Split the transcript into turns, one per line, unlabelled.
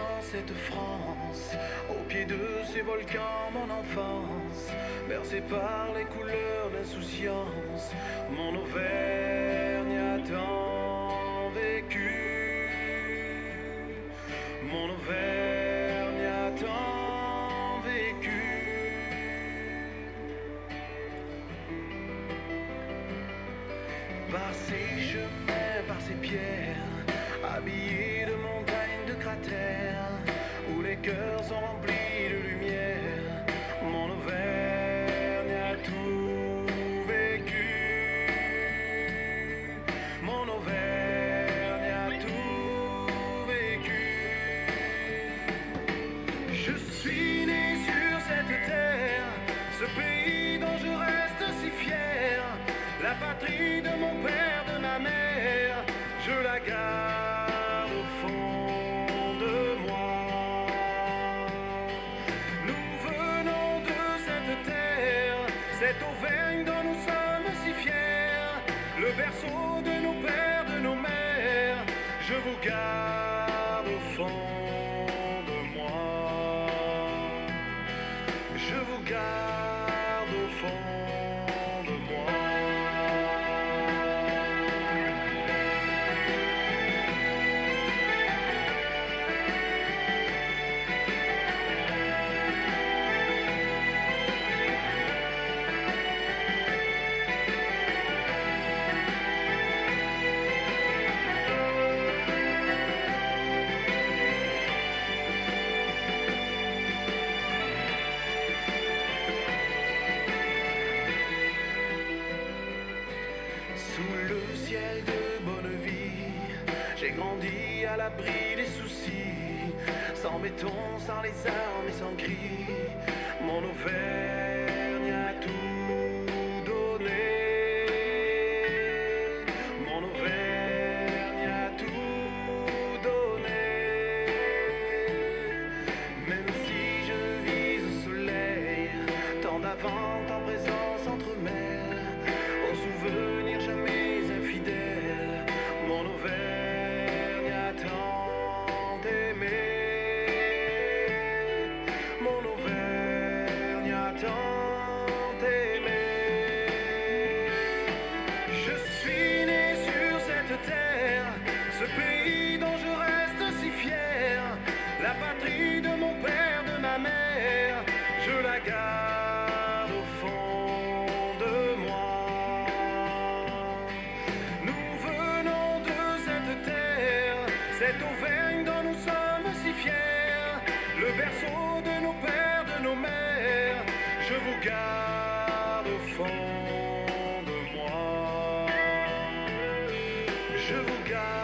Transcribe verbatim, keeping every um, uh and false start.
dans cette France, au pied de ces volcans, mon enfance, bercée par les couleurs d'insouciance, mon Auvergne a tant vécu, mon Auvergne a tant vécu. Par ces chemins, par ces pierres, habillés de montagnes, de cratères, où les cœurs sont remplis de lumière, mon Auvergne a tout vécu. Mon Auvergne a tout vécu. Je suis né sur cette terre, ce pays dont je reste si fier, la patrie de mon père, de ma mère, je la garde au fond de moi. Nous venons de cette terre, cette Auvergne dont nous sommes si fiers, le berceau de nos pères, de nos mères, je vous garde au fond de moi. Je vous garde au fond de moi. Sous le ciel de bonne vie, j'ai grandi à l'abri des soucis, sans béton, sans les armes et sans cris. Mon Auvergne a tout donné. Mon Auvergne a tout donné. Même si je vise au soleil, tant d'avant, tant présent s'entremêle, au souvenir jamais infidèle, mon Auvergne a tant aimé. Mon Auvergne a tant aimé. Je suis né sur cette terre, ce pays dont je reste si fier, la patrie de mon père, de ma mère, je la garde au fond de moi. Nous venons de cette terre, cette Auvergne dont nous sommes si fiers, le berceau de nos pères, de nos mères, je vous garde au fond de moi. Je vous garde.